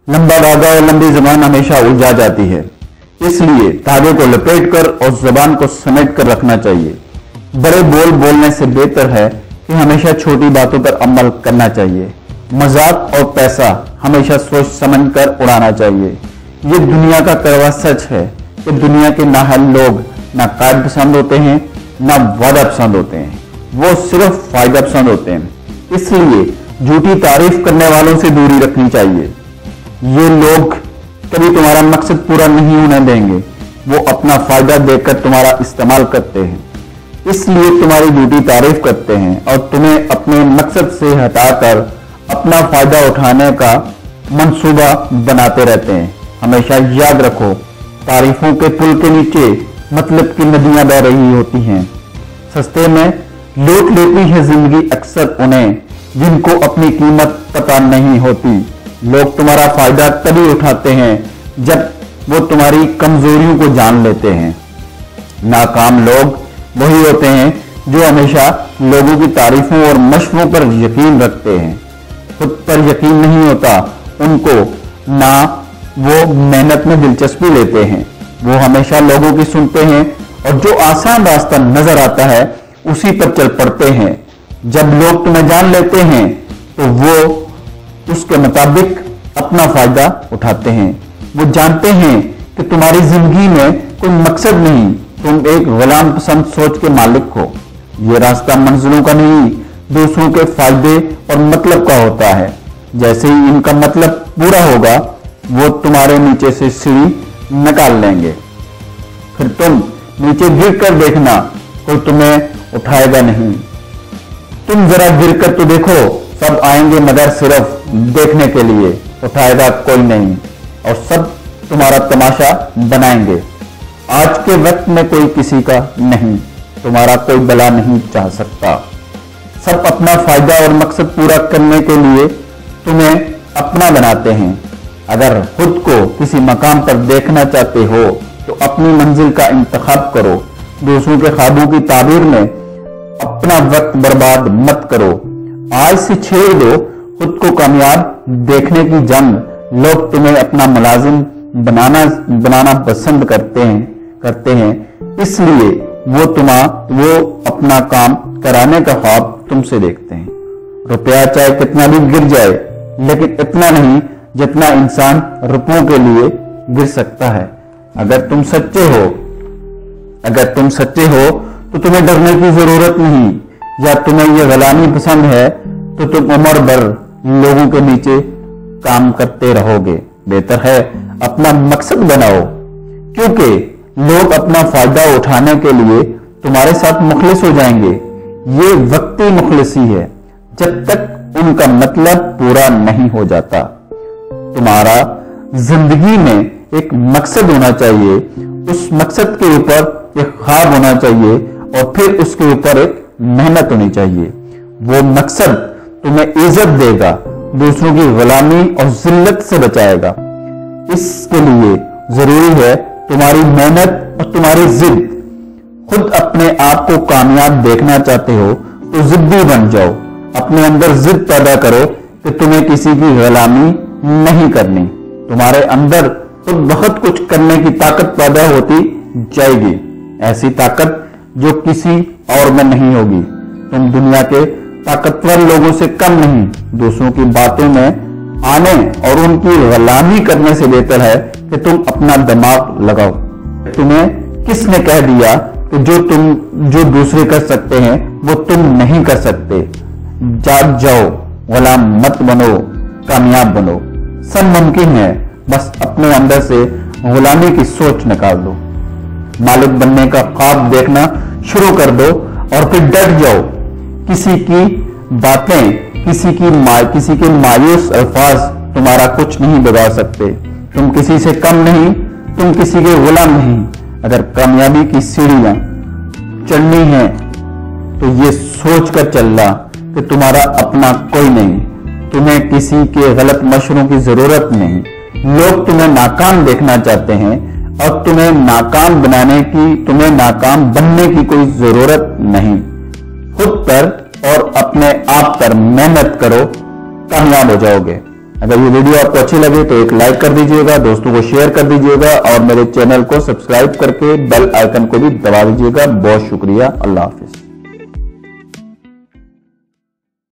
लंबा धागा और लंबी जबान हमेशा उलझा जाती है, इसलिए धागे को लपेट कर और जबान को समेट कर रखना चाहिए। बड़े बोल बोलने से बेहतर है कि हमेशा छोटी बातों पर अमल करना चाहिए। मजाक और पैसा हमेशा सोच समझ कर उड़ाना चाहिए। ये दुनिया का कड़वा सच है कि दुनिया के नाहल लोग ना कायद पसंद होते हैं ना वादा पसंद होते हैं, वो सिर्फ फायदा पसंद होते हैं। इसलिए झूठी तारीफ करने वालों से दूरी रखनी चाहिए। ये लोग कभी तुम्हारा मकसद पूरा नहीं होने देंगे, वो अपना फायदा देखकर तुम्हारा इस्तेमाल करते हैं, इसलिए तुम्हारी झूठी तारीफ करते हैं और तुम्हें अपने मकसद से हटाकर अपना फायदा उठाने का मंसूबा बनाते रहते हैं। हमेशा याद रखो, तारीफों के पुल के नीचे मतलब की नदियां बह रही होती हैं। सस्ते में लूट लेती है जिंदगी अक्सर उन्हें जिनको अपनी कीमत पता नहीं होती। लोग तुम्हारा फायदा तभी उठाते हैं जब वो तुम्हारी कमजोरियों को जान लेते हैं। नाकाम लोग वही होते हैं जो हमेशा लोगों की तारीफों और मशवों पर यकीन रखते हैं, खुद पर यकीन नहीं होता उनको, ना वो मेहनत में दिलचस्पी लेते हैं। वो हमेशा लोगों की सुनते हैं और जो आसान रास्ता नजर आता है उसी पर चल पड़ते हैं। जब लोग तुम्हें जान लेते हैं तो वो उसके मुताबिक अपना फायदा उठाते हैं। वो जानते हैं कि तुम्हारी जिंदगी में कोई मकसद नहीं, तुम एक गुलाम पसंद सोच के मालिक हो। ये रास्ता मंजिलों का नहीं, दूसरों के फायदे और मतलब का होता है। जैसे ही इनका मतलब पूरा होगा वो तुम्हारे नीचे से सीढ़ी निकाल लेंगे, फिर तुम नीचे गिर कर देखना, कोई तुम्हें उठाएगा नहीं। तुम जरा गिर कर तो देखो, सब आएंगे मगर सिर्फ देखने के लिए, उठाएगा कोई नहीं और सब तुम्हारा तमाशा बनाएंगे। आज के वक्त में कोई किसी का नहीं, तुम्हारा कोई भला नहीं चाह सकता। सब अपना फायदा और मकसद पूरा करने के लिए तुम्हें अपना बनाते हैं। अगर खुद को किसी मकाम पर देखना चाहते हो तो अपनी मंजिल का इंतखाब करो। दूसरों के ख्वाबों की ताबीर में अपना वक्त बर्बाद मत करो। आज से छेड़ दो खुद को कामयाब देखने की जंग। लोग तुम्हें अपना मुलाजिम बनाना पसंद करते हैं, इसलिए वो अपना काम कराने का ख्वाब तुमसे देखते हैं। रुपया चाहे कितना भी गिर जाए, लेकिन इतना नहीं जितना इंसान रुपयों के लिए गिर सकता है। अगर तुम सच्चे हो तो तुम्हें डरने की जरूरत नहीं, या तुम्हें यह गुलामी पसंद है तो तुम उम्र भर लोगों के नीचे काम करते रहोगे। बेहतर है अपना मकसद बनाओ, क्योंकि लोग अपना फायदा उठाने के लिए तुम्हारे साथ मुखलिस हो जाएंगे। ये वक्ती मुखलिसी है, जब तक उनका मतलब पूरा नहीं हो जाता। तुम्हारा जिंदगी में एक मकसद होना चाहिए, उस मकसद के ऊपर एक ख्वाब होना चाहिए और फिर उसके ऊपर एक मेहनत होनी चाहिए। वो मकसद तुम्हें इज्जत देगा, दूसरों की गुलामी और जिल्लत से बचाएगा। इसके लिए जरूरी है तुम्हारी मेहनत और तुम्हारी जिद। खुद अपने आप को कामयाब देखना चाहते हो तो जिद्दी बन जाओ। अपने अंदर जिद पैदा करो कि तुम्हें किसी की गुलामी नहीं करनी। तुम्हारे अंदर खुद बहुत कुछ करने की ताकत पैदा होती जाएगी, ऐसी ताकत जो किसी और में नहीं होगी। तुम दुनिया के ताकतवर लोगों से कम नहीं। दूसरों की बातों में आने और उनकी गुलामी करने से बेहतर है कि तुम अपना दिमाग लगाओ। तुम्हें किसने कह दिया कि जो दूसरे कर सकते हैं वो तुम नहीं कर सकते? जाग जाओ, गुलाम मत बनो, कामयाब बनो। सब मुमकिन है, बस अपने अंदर से गुलामी की सोच निकाल दो। मालिक बनने का ख्वाब देखना शुरू कर दो और फिर डट जाओ। किसी की बातें, किसी के मायूस अल्फाज तुम्हारा कुछ नहीं बिगाड़ सकते। तुम किसी से कम नहीं, तुम किसी के गुलाम नहीं। अगर कामयाबी की सीढ़ियां चढ़नी है तो ये सोच कर चलना कि तुम्हारा अपना कोई नहीं, तुम्हें किसी के गलत मशवरों की जरूरत नहीं। लोग तुम्हें नाकाम देखना चाहते हैं और तुम्हें नाकाम बनने की कोई जरूरत नहीं। खुद पर और अपने आप पर मेहनत करो, कामयाब हो जाओगे। अगर ये वीडियो आपको अच्छी लगे तो एक लाइक कर दीजिएगा, दोस्तों को शेयर कर दीजिएगा और मेरे चैनल को सब्सक्राइब करके बेल आइकन को भी दबा दीजिएगा। बहुत शुक्रिया। अल्लाह हाफिज।